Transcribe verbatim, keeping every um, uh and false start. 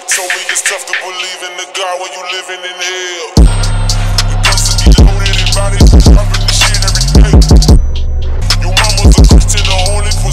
Told me it's tough to believe in the God when you living in hell. The guns to be loaded and bodies dropping the shit every day. Your mama's a Christian, the only